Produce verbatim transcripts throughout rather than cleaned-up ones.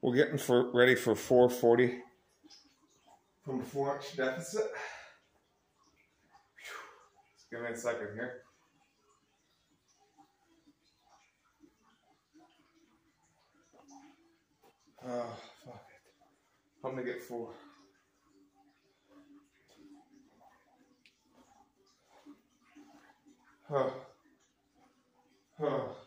We're getting for ready for four forty from the four inch deficit. Just give me a second here. Oh, fuck it. I'm gonna get four. Oh. Oh.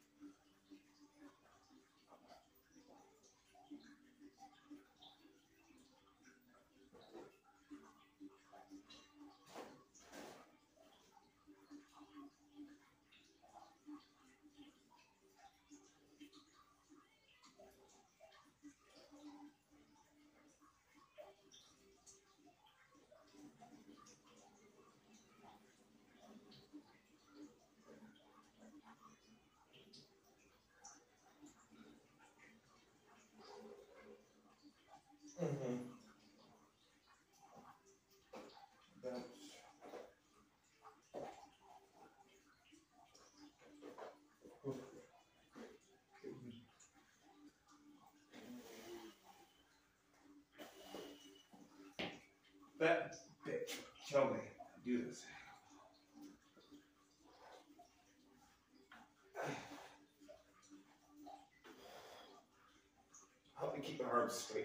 Mm-hmm. That's... That bitch, show me. Do this. Help me keep my arms straight.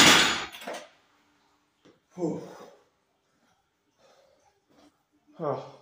Oh.